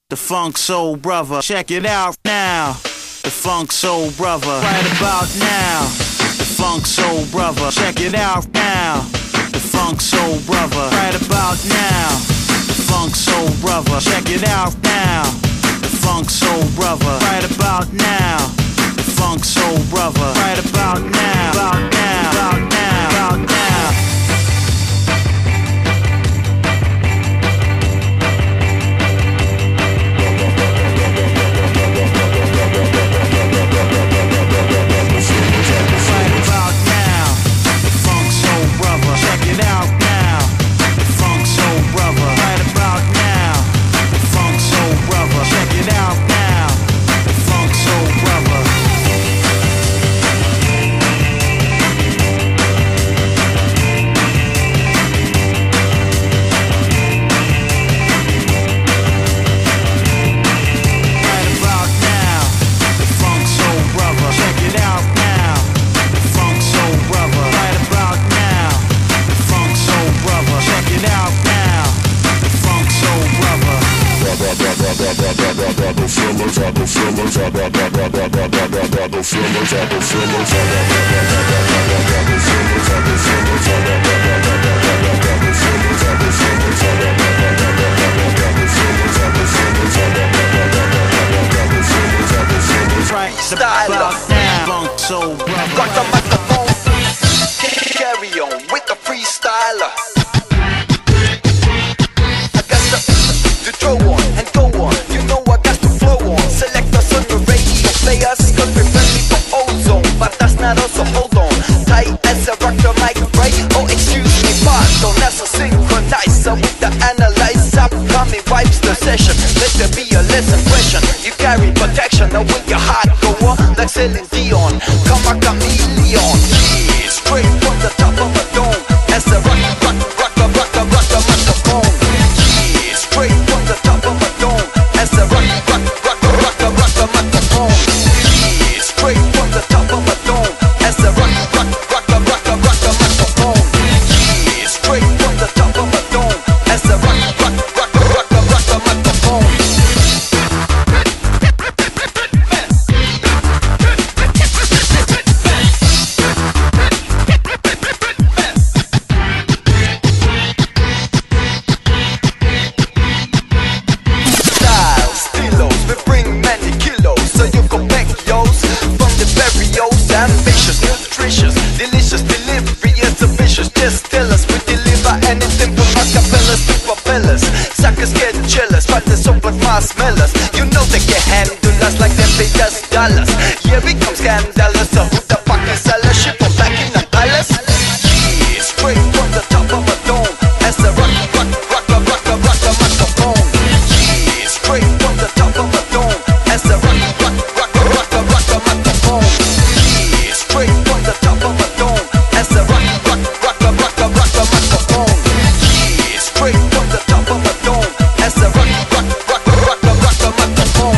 The Funk Soul Brother. Check it out now. The Funk Soul Brother. Right about now. The Funk Soul Brother. Check it out now. The Funk Soul Brother. Right about now. The Funk Soul Brother. Check it out now. The Funk Soul Brother. Right about now. The Funk Soul Brother. Right about now. About now. About now. About now. Rock the microphone, carry on with the freestyler. I got to throw on and go on. You know I got to flow on. Select us on the radio players, cause we're friendly for ozone. But that's not also, hold on. Tight as a rock the mic, right? Oh, excuse me, pardon. That's a synchronizer with the analyzer. Upcoming vibes the session. Let there be a less impression. You carry protection, now with your heart go on. Like Celine Dion, come a chameleon. Yeah, straight from the top of a dome. As the rock the microphone. Yeah, straight from the top of a dome. As the rock the microphone. Yeah, straight from the top of a dome. As the rock the microphone. Yeah, straight from the top of a dome. As the rock the microphone. Ambitious, nutritious, delicious, delivery is ambitious. Just tell us, we deliver anything from acapellas to propellers. Suckers get jealous, but there's open marshmallows. You know they can handle us like them pay us dollars. Here we come scandalous, so who the fuck is seller? Ship them back in the palace. Yeah, straight from the top of a dome. As the rock the microphone. Yeah, straight from the top of a dome. As the rock the microphone. Straight from the top of a dome. As the rock the microphone. Yeah, straight from the top of a dome. As the rock the microphone.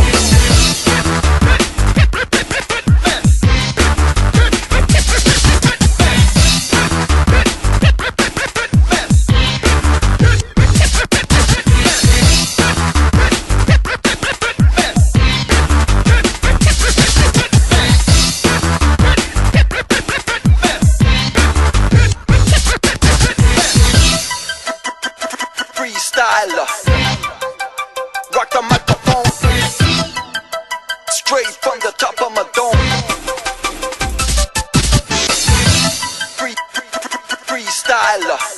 Freestyler, rock the microphone, straight from the top of my dome. Freestyler.